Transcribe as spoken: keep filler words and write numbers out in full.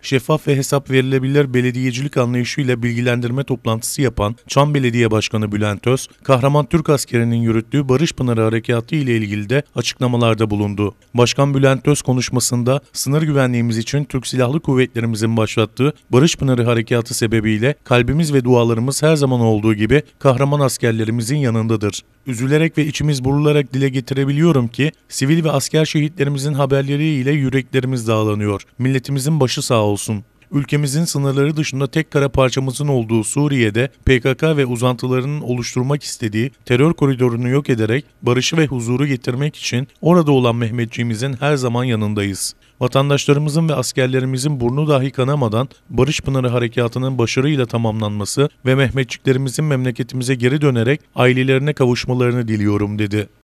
şeffaf ve hesap verilebilir belediyecilik anlayışıyla bilgilendirme toplantısı yapan Çam Belediye Başkanı Bülent Öz, kahraman Türk askerinin yürüttüğü Barış Pınarı Harekatı ile ilgili de açıklamalarda bulundu. Başkan Bülent Öz konuşmasında sınır güvenliğimiz için Türk Silahlı Kuvvetlerimizin başlattığı Barış Pınarı Harekatı sebebiyle kalbimiz ve dualarımız her zaman olduğu gibi kahraman askerlerimizin yanındadır. Üzülerek ve içimiz burularak dile getirebiliyorum ki sivil ve asker şehitlerimizin haberleriyle yüreklerimiz dağlanıyor. Milletimizin başı sağ olsun. Ülkemizin sınırları dışında tek kara parçamızın olduğu Suriye'de P K K ve uzantılarının oluşturmak istediği terör koridorunu yok ederek barışı ve huzuru getirmek için orada olan Mehmetçiğimizin her zaman yanındayız. Vatandaşlarımızın ve askerlerimizin burnu dahi kanamadan Barış Pınarı Harekatı'nın başarıyla tamamlanması ve Mehmetçiklerimizin memleketimize geri dönerek ailelerine kavuşmalarını diliyorum dedi.